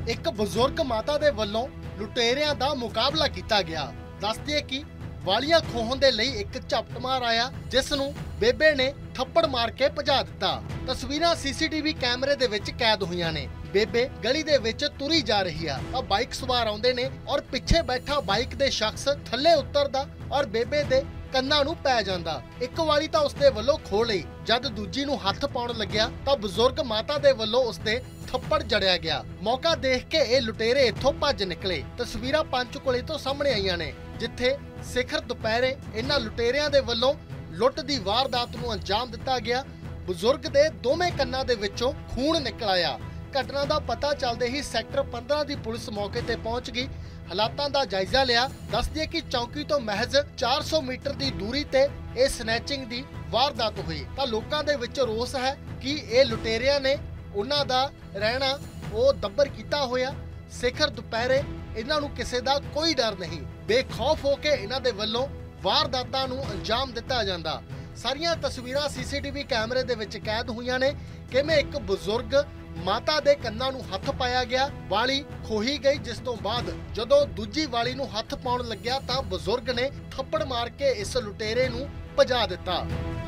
ਇੱਕ ਬਜ਼ੁਰਗ ਮਾਤਾ ਦੇ ਵੱਲੋਂ ਲੁਟੇਰਿਆਂ ਦਾ ਮੁਕਾਬਲਾ ਕੀਤਾ ਗਿਆ। ਦੱਸਦੇ ਕਿ ਵਾਲੀਆਂ ਖੋਹਣ ਦੇ ਲਈ ਇੱਕ ਝਪਟਮਾਰ ਆਇਆ, ਜਿਸ ਨੂੰ ਬੇਬੇ ਨੇ ਥੱਪੜ ਮਾਰ ਕੇ ਭਜਾ ਦਿੱਤਾ। ਤਸਵੀਰਾਂ ਸੀਸੀਟੀਵੀ ਕੈਮਰੇ ਦੇ ਵਿੱਚ ਕੈਦ ਹੋਈਆਂ ਨੇ। ਬੇਬੇ ਗਲੀ ਦੇ ਵਿੱਚ ਤੁਰੀ ਜਾ ਰਹੀ ਆ ਤਾਂ ਬਾਈਕ ਸਵਾਰ ਆਉਂਦੇ ਨੇ ਔਰ ਪਿੱਛੇ ਬੈਠਾ ਬਾਈਕ ਦੇ ਸ਼ਖਸ ਥੱਲੇ ਉਤਰਦਾ ਔਰ ਬੇਬੇ ਦੇ ਕੰਨਾਂ ਨੂੰ ਪੈ ਜਾਂਦਾ। ਇੱਕ ਵਾਲੀ ਤਾਂ ਉਸਦੇ ਵੱਲੋਂ ਖੋਹ ਲਈ, ਜਦ ਦੂਜੀ ਨੂੰ ਹੱਥ ਪਾਉਣ ਲੱਗਿਆ ਤਾਂ ਬਜ਼ੁਰਗ ਮਾਤਾ ਦੇ ਵੱਲੋਂ ਉਸਦੇ ਥੱਪੜ ਜੜਿਆ ਗਿਆ। ਮੌਕਾ ਦੇਖ ਕੇ ਇਹ ਲੁਟੇਰੇ ਇੱਥੋਂ ਭੱਜ ਨਿਕਲੇ। ਤਸਵੀਰਾਂ ਪੰਚਕੂਲੇ ਤੋਂ ਸਾਹਮਣੇ ਆਈਆਂ ਨੇ, ਜਿੱਥੇ ਸਿਖਰ ਦੁਪਹਿਰੇ ਇਹਨਾਂ ਲੁਟੇਰਿਆਂ ਦੇ ਵੱਲੋਂ ਲੁੱਟ ਦੀ ਵਾਰਦਾਤ ਨੂੰ ਅੰਜਾਮ ਦਿੱਤਾ ਗਿਆ। ਬਜ਼ੁਰਗ ਦੇ ਦੋਵੇਂ ਕੰਨਾਂ ਦੇ ਵਿੱਚੋਂ ਖੂਨ ਨਿਕਲ ਆਇਆ। ਘਟਨਾ ਦਾ ਪਤਾ ਚੱਲਦੇ ਹੀ ਸੈਕਟਰ 15 ਦੀ ਪੁਲਿਸ ਮੌਕੇ ਤੇ ਪਹੁੰਚ ਗਈ, ਹਾਲਾਤਾਂ ਦਾ ਜਾਇਜ਼ਾ ਲਿਆ। ਦੱਸਦੀ ਕਿ ਚੌਂਕੀ ਤੋਂ ਮਹਿਜ਼ 400 ਮੀਟਰ ਦੀ ਦੂਰੀ ਤੇ ਇਹ ਸਨੈਚਿੰਗ ਦੀ ਵਾਰਦਾਤ ਹੋਈ ਤਾਂ ਲੋਕਾਂ ਦੇ ਵਿੱਚ ਰੋਸ ਹੈ ਕਿ ਇਹ ਲੁਟੇਰਿਆਂ ਨੇ ਉਹਨਾਂ ਦਾ ਰਹਿਣਾ ਉਹ ਦੱਬਰ ਕੀਤਾ ਹੋਇਆ। ਸਿਖਰ ਦੁਪਹਿਰੇ ਇਹਨਾਂ ਨੂੰ ਕਿਸੇ ਦਾ ਕੋਈ ਡਰ ਨਹੀਂ, ਬੇਖੌਫ ਹੋ ਕੇ ਇਹਨਾਂ ਦੇ ਵੱਲੋਂ ਵਾਰਦਾਤਾਂ ਨੂੰ ਅੰਜਾਮ ਦਿੱਤਾ ਜਾਂਦਾ। ਸਾਰੀਆਂ ਤਸਵੀਰਾਂ ਸੀਸੀਟੀਵੀ ਕੈਮਰੇ ਦੇ ਵਿੱਚ ਕੈਦ ਹੋਈਆਂ ਨੇ। ਕਿਵੇਂ ਇੱਕ ਬਜ਼ੁਰਗ ਮਾਤਾ ਦੇ ਕੰਨਾਂ ਨੂੰ ਹੱਥ ਪਾਇਆ ਗਿਆ, ਵਾਲੀ ਖੋਹੀ ਗਈ, ਜਿਸ ਤੋਂ ਬਾਅਦ ਜਦੋਂ ਦੂਜੀ ਵਾਲੀ ਨੂੰ ਹੱਥ ਪਾਉਣ ਲੱਗਿਆ ਤਾਂ ਬਜ਼ੁਰਗ ਨੇ ਥੱਪੜ ਮਾਰ ਕੇ ਇਸ ਲੁਟੇਰੇ ਨੂੰ ਭਜਾ ਦਿੱਤਾ।